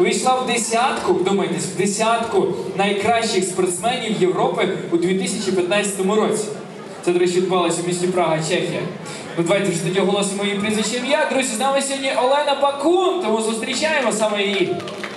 увійшла в десятку, вдумайтесь, в десятку найкращих спортсменів Європи у 2015 році. Це, до речі, відбувалося в місті Прага, Чехія. Ну, давайте ж тоді оголосимо її прізвище ім'я. Друзі, з нами сьогодні Олена Бакун, тому зустрічаємо саме її.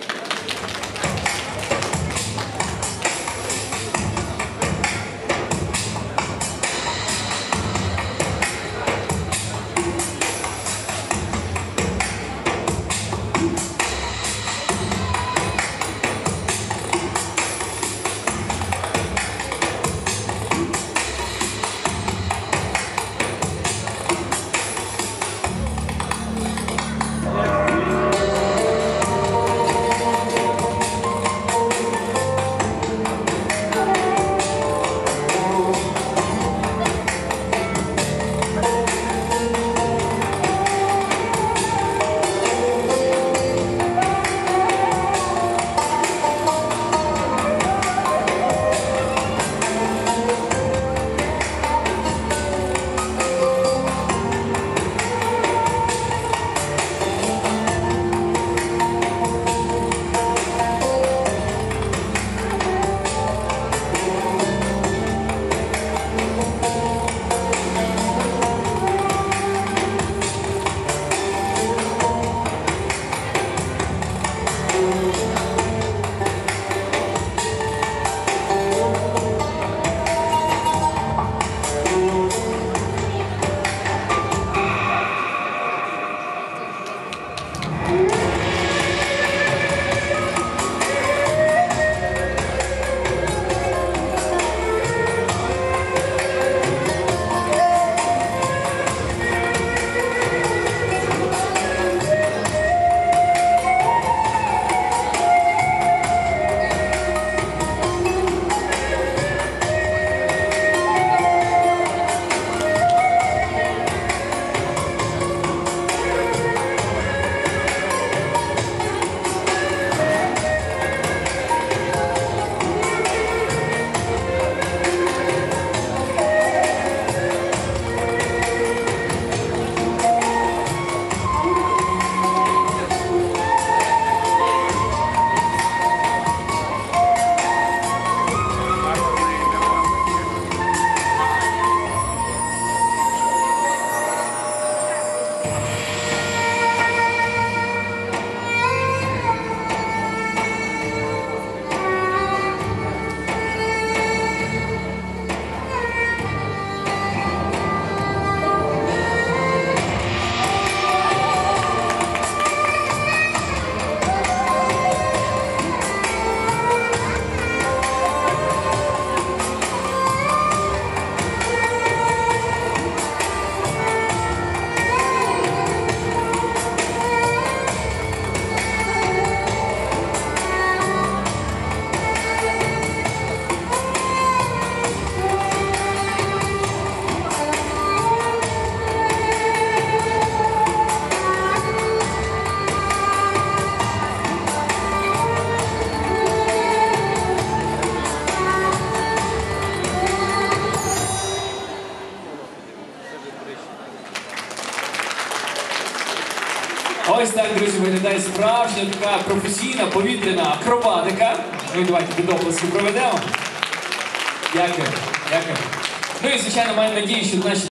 Ось так, друзі, виглядає справжня така професійна повітряна акробатика. Ну і давайте під оплески проведемо. Дякую. Дякую. Ну і, звичайно, маю надію, що наші